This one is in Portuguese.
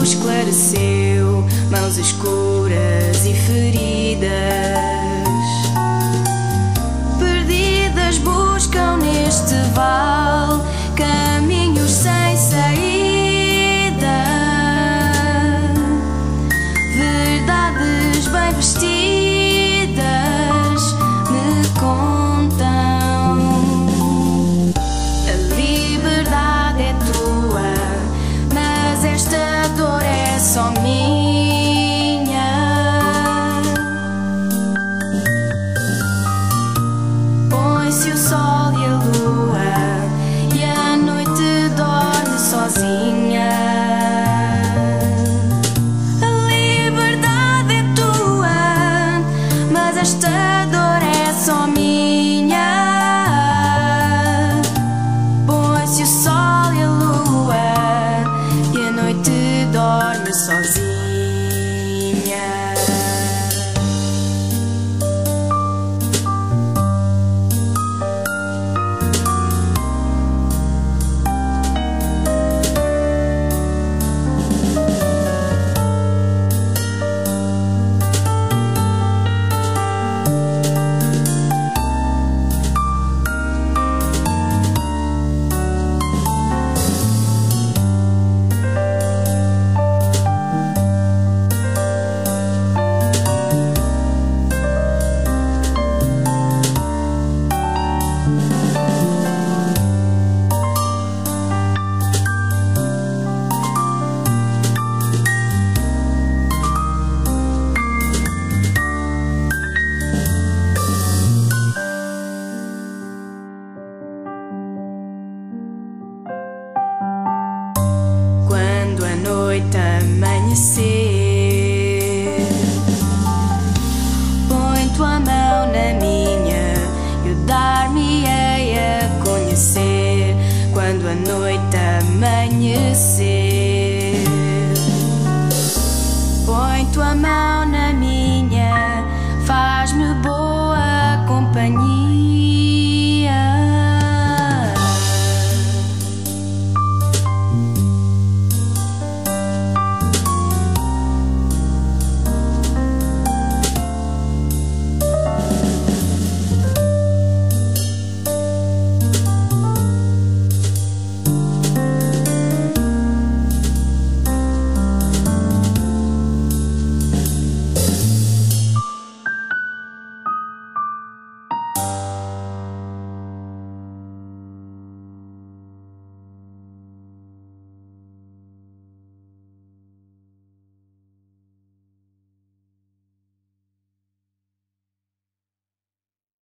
esclareceu, mãos escuras e feridas, perdidas buscam neste vale caminhos sem saída, verdades bem vestidas me contam. A liberdade é tua, mas esta dor é só minha. Põe-se o sol e a lua e a noite dorme sozinha. A liberdade é tua, mas esta dor é só minha. Põe-se o sol e a lua e a noite dorme sozinha. Quando a noite amanhecer, põe tua mão na minha, eu dar-me-ei a conhecer. Quando a noite amanhecer, põe tua mão na minha, faz-me boa companhia.